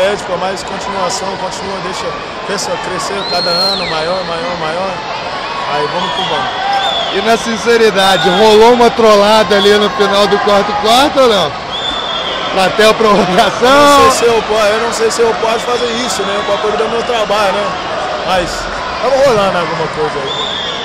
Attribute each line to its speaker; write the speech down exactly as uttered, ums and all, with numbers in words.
Speaker 1: pede, pô, mais continuação, continua, deixa, deixa crescer cada ano, maior, maior, maior. Aí vamos que vamos.
Speaker 2: E na sinceridade, rolou uma trollada ali no final do quarto quarto ou não? Até a prorrogação?
Speaker 1: Eu não sei se eu, eu não sei se eu posso fazer isso, né? Para poder do meu trabalho, né? Mas tava rolando alguma coisa aí.